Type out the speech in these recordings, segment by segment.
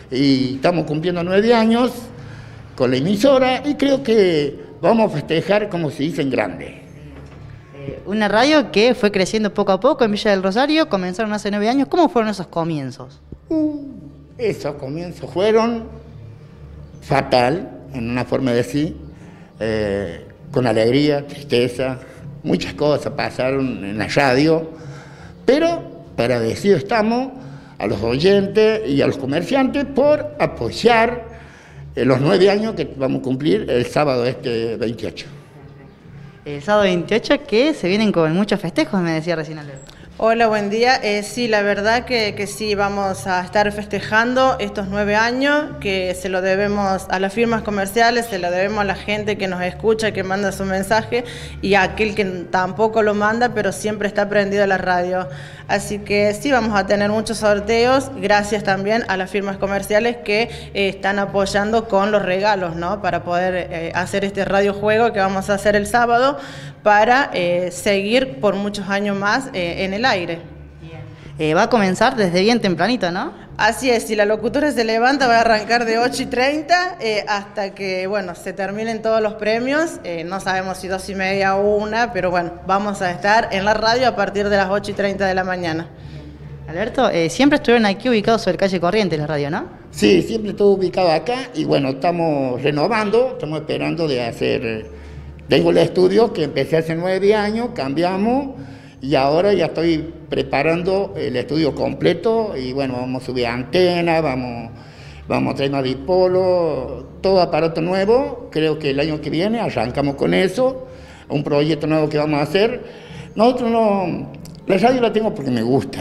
y estamos cumpliendo 9 años con la emisora y creo que vamos a festejar, como se dice, en grande. Una radio que fue creciendo poco a poco en Villa del Rosario, comenzaron hace 9 años. ¿Cómo fueron esos comienzos? Esos comienzos fueron fatal, en una forma de decir, con alegría, tristeza, muchas cosas pasaron en la radio, pero agradecidos estamos a los oyentes y a los comerciantes por apoyar los 9 años que vamos a cumplir el sábado 28. El sábado 28 que se vienen con muchos festejos, me decía recién Alberto. Hola, buen día. Sí, la verdad que sí, vamos a estar festejando estos 9 años, que se lo debemos a las firmas comerciales, se lo debemos a la gente que nos escucha, que manda su mensaje, y a aquel que tampoco lo manda, pero siempre está prendido a la radio. Así que sí, vamos a tener muchos sorteos, gracias también a las firmas comerciales que están apoyando con los regalos, ¿no? Para poder hacer este radiojuego que vamos a hacer el sábado, para seguir por muchos años más en el aire. Va a comenzar desde bien tempranito, ¿no? Así es, si la locutora se levanta va a arrancar de 8:30 hasta que, bueno, se terminen todos los premios. No sabemos si 2:30 o 1, pero bueno, vamos a estar en la radio a partir de las 8:30 de la mañana. Alberto, siempre estuvieron aquí ubicados sobre calle Corrientes, la radio, ¿no? Sí, siempre estuvo ubicado acá y bueno, estamos renovando, estamos esperando de hacer... Tengo el estudio que empecé hace 9 años, cambiamos y ahora ya estoy preparando el estudio completo y bueno, vamos a subir antenas, vamos a traer más dipolo, todo aparato nuevo. Creo que el año que viene arrancamos con eso, un proyecto nuevo que vamos a hacer. Nosotros no, la radio la tengo porque me gusta,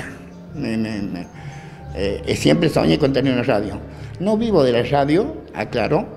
siempre soñé con tener una radio. No vivo de la radio, aclaro,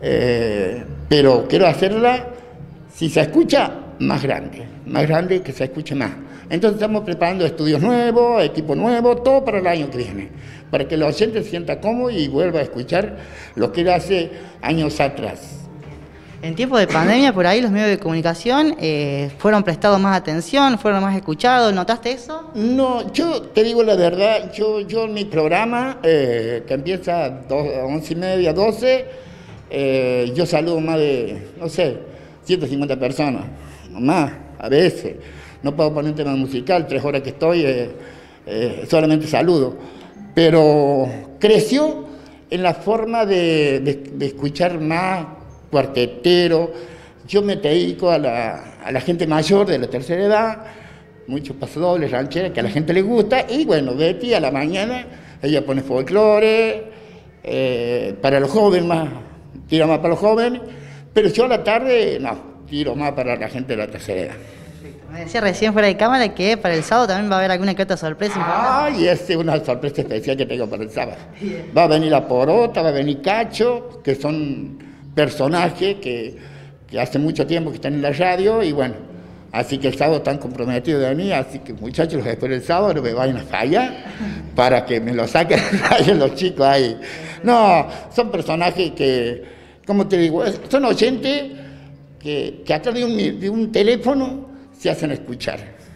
pero quiero hacerla, si se escucha, más grande que se escuche más. Entonces estamos preparando estudios nuevos, equipo nuevo, todo para el año que viene, para que el oyente se sienta cómodo y vuelva a escuchar lo que era hace años atrás. En tiempo de pandemia, por ahí los medios de comunicación fueron prestados más atención, fueron más escuchados, ¿notaste eso? No, yo te digo la verdad, yo en mi programa, que empieza a 11:30, 12, yo saludo más de, no sé, 150 personas, no más, a veces. No puedo poner un tema musical, 3 horas que estoy, solamente saludo. Pero creció en la forma de escuchar más cuartetero. Yo me dedico a la gente mayor de la tercera edad, muchos pasodobles, rancheras, que a la gente le gusta. Y bueno, Betty a la mañana, ella pone folclore, para los jóvenes más, tira más para los jóvenes. Pero yo a la tarde, no, tiro más para la gente de la tercera edad. Me decía recién fuera de cámara que para el sábado también va a haber alguna que otra sorpresa. Ay, esa es una sorpresa especial que tengo para el sábado. Va a venir la Porota, va a venir Cacho, que son personajes que hace mucho tiempo que están en la radio y bueno, así que el sábado están comprometidos de venir, así que muchachos, los espero el sábado, no me vayan a fallar para que me lo saquen los chicos ahí. No, son personajes que, como te digo, son oyentes que atrás de un teléfono se hacen escuchar,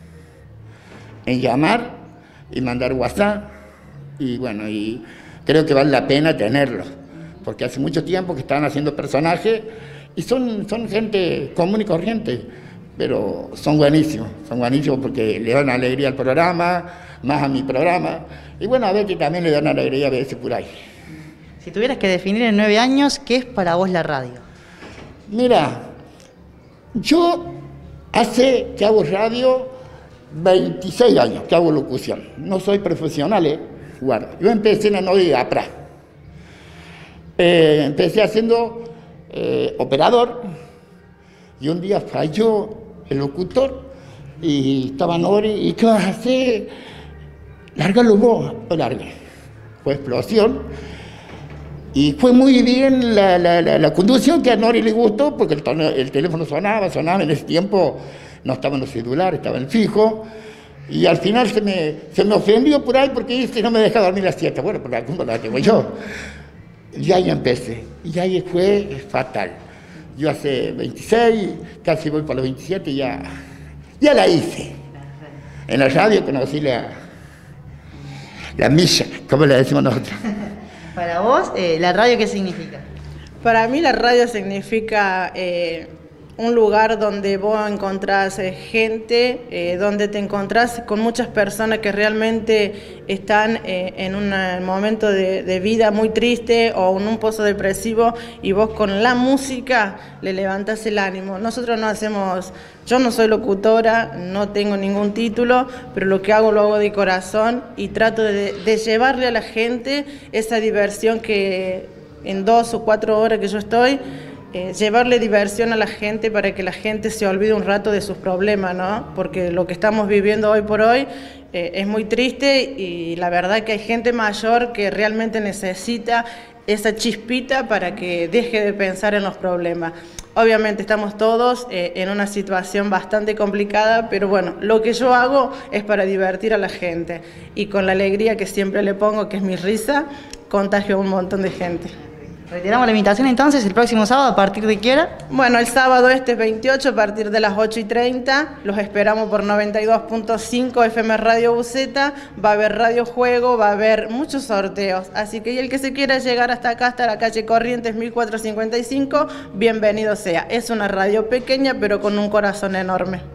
en llamar y mandar WhatsApp, y bueno, y creo que vale la pena tenerlos, porque hace mucho tiempo que están haciendo personajes, y son gente común y corriente, pero son buenísimos porque le dan alegría al programa, más a mi programa, y bueno, a ver que también le dan alegría a veces por ahí. Si tuvieras que definir en 9 años, ¿qué es para vos la radio? Mira, yo hace que hago radio 26 años que hago locución. No soy profesional, guarda. Yo empecé en la noche de APRA. Empecé haciendo operador y un día falló el locutor y estaba Nori y ¿qué vas a hacer? Lárgalo vos. Lo largué. Fue explosión. Y fue muy bien la conducción, que a Nori le gustó, porque el teléfono sonaba, en ese tiempo no estaban los celulares, estaba el fijo, y al final se me ofendió por ahí porque dice no me deja dormir la siesta. Bueno, por la culpa la tengo yo. Y ahí empecé, y ahí fue fatal. Yo hace 26, casi voy para los 27, ya la hice. En la radio conocí la milla, como le decimos nosotros. Para vos, ¿la radio qué significa? Para mí la radio significa un lugar donde vos encontrás gente, donde te encontrás con muchas personas que realmente están en un momento de vida muy triste o en un pozo depresivo, y vos con la música le levantás el ánimo. Nosotros no hacemos, yo no soy locutora, no tengo ningún título, pero lo que hago lo hago de corazón y trato de llevarle a la gente esa diversión que en 2 o 4 horas que yo estoy, llevarle diversión a la gente para que la gente se olvide un rato de sus problemas, ¿no? Porque lo que estamos viviendo hoy por hoy es muy triste, y la verdad que hay gente mayor que realmente necesita esa chispita para que deje de pensar en los problemas. Obviamente estamos todos en una situación bastante complicada, pero bueno, lo que yo hago es para divertir a la gente, y con la alegría que siempre le pongo, que es mi risa, contagio a un montón de gente. Reiteramos la invitación entonces, el próximo sábado, ¿a partir de qué hora? Bueno, el sábado es 28, a partir de las 8:30, los esperamos por 92.5 FM Radio Buceta, va a haber radiojuego, va a haber muchos sorteos, así que el que se quiera llegar hasta acá, hasta la calle Corrientes 1455, bienvenido sea. Es una radio pequeña, pero con un corazón enorme.